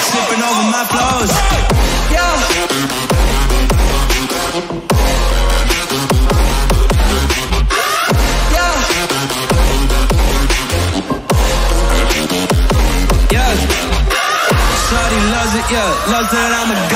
sipping over my flows. Yeah. Yeah. Shawty loves it, yeah. Loves that I'm a